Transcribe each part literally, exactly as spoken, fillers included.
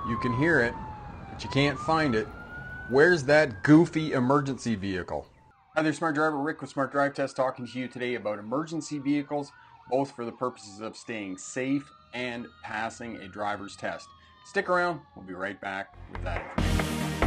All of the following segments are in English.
You can hear it, but you can't find it. Where's that goofy emergency vehicle? Hi there, Smart Driver. Rick with Smart Drive Test talking to you today about emergency vehicles, both for the purposes of staying safe and passing a driver's test. Stick around. We'll be right back with that information.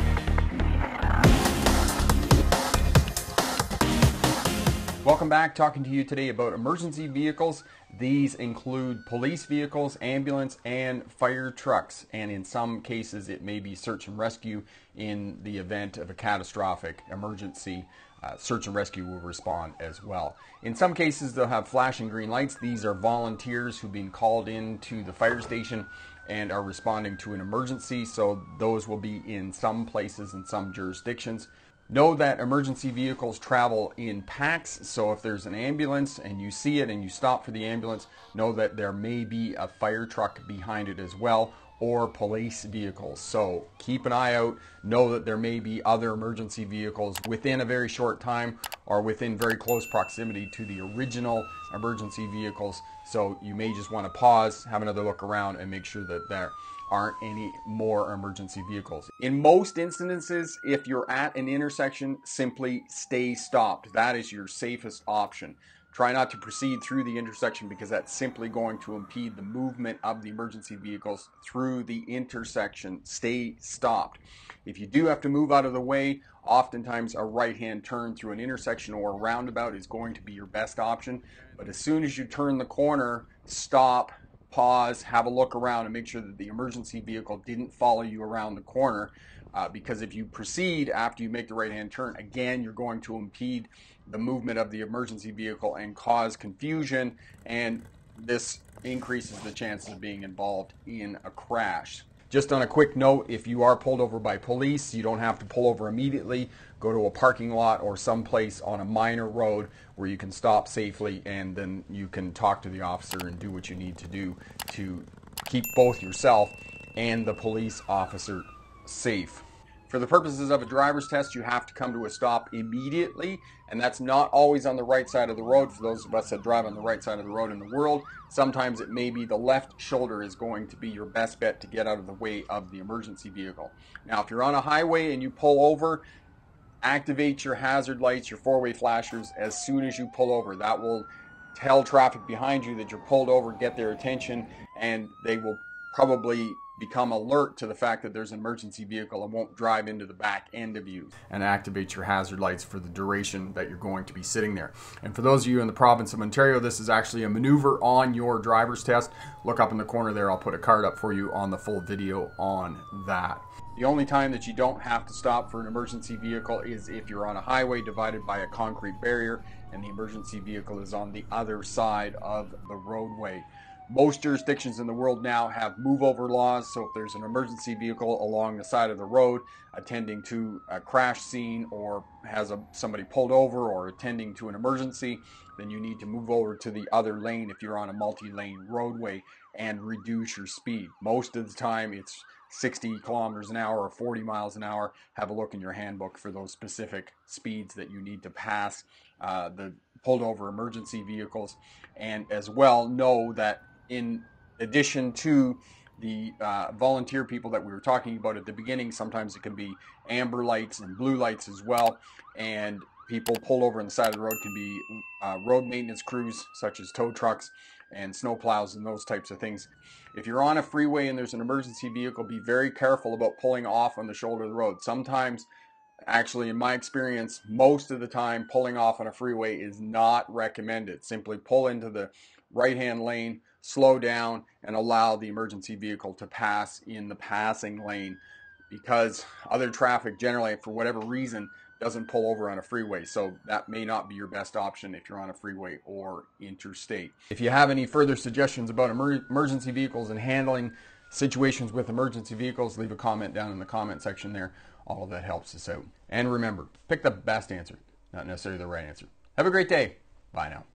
Welcome back. Talking to you today about emergency vehicles. These include police vehicles, ambulance, and fire trucks. And in some cases, it may be search and rescue in the event of a catastrophic emergency. Uh, search and rescue will respond as well. In some cases, they'll have flashing green lights. These are volunteers who've been called into the fire station and are responding to an emergency. So those will be in some places in some jurisdictions. Know that emergency vehicles travel in packs, so if there's an ambulance and you see it and you stop for the ambulance, know that there may be a fire truck behind it as well, or police vehicles. So keep an eye out. Know that there may be other emergency vehicles within a very short time or within very close proximity to the original emergency vehicles. So you may just want to pause, have another look around, and make sure that there aren't any more emergency vehicles. In most instances, if you're at an intersection, simply stay stopped. That is your safest option. Try not to proceed through the intersection because that's simply going to impede the movement of the emergency vehicles through the intersection. Stay stopped. If you do have to move out of the way, oftentimes a right-hand turn through an intersection or a roundabout is going to be your best option. But as soon as you turn the corner, stop, pause, have a look around, and make sure that the emergency vehicle didn't follow you around the corner. Uh, because if you proceed after you make the right-hand turn, again, you're going to impede the movement of the emergency vehicle and cause confusion, and this increases the chances of being involved in a crash. Just on a quick note, if you are pulled over by police, you don't have to pull over immediately. Go to a parking lot or someplace on a minor road where you can stop safely, and then you can talk to the officer and do what you need to do to keep both yourself and the police officer safe. For the purposes of a driver's test, you have to come to a stop immediately, and that's not always on the right side of the road. For those of us that drive on the right side of the road in the world, sometimes it may be the left shoulder is going to be your best bet to get out of the way of the emergency vehicle. Now, if you're on a highway and you pull over, activate your hazard lights, your four-way flashers as soon as you pull over. That will tell traffic behind you that you're pulled over, get their attention, and they will probably become alert to the fact that there's an emergency vehicle and won't drive into the back end of you. And activate your hazard lights for the duration that you're going to be sitting there. And for those of you in the province of Ontario, this is actually a maneuver on your driver's test. Look up in the corner there, I'll put a card up for you on the full video on that. The only time that you don't have to stop for an emergency vehicle is if you're on a highway divided by a concrete barrier and the emergency vehicle is on the other side of the roadway. Most jurisdictions in the world now have move-over laws, so if there's an emergency vehicle along the side of the road attending to a crash scene or has a, somebody pulled over or attending to an emergency, then you need to move over to the other lane if you're on a multi-lane roadway and reduce your speed. Most of the time it's sixty kilometers an hour or forty miles an hour. Have a look in your handbook for those specific speeds that you need to pass uh, the pulled over emergency vehicles. And as well, know that in addition to the uh, volunteer people that we were talking about at the beginning, sometimes it can be amber lights and blue lights as well. And people pulled over on the side of the road can be uh, road maintenance crews such as tow trucks and snow plows and those types of things. If you're on a freeway and there's an emergency vehicle, be very careful about pulling off on the shoulder of the road. Sometimes, actually in my experience, most of the time pulling off on a freeway is not recommended. Simply pull into the right-hand lane, slow down, and allow the emergency vehicle to pass in the passing lane, because other traffic generally, for whatever reason, doesn't pull over on a freeway. So that may not be your best option if you're on a freeway or interstate. If you have any further suggestions about emer emergency vehicles and handling situations with emergency vehicles, leave a comment down in the comment section there. All of that helps us out. And remember, pick the best answer, not necessarily the right answer. Have a great day. Bye now.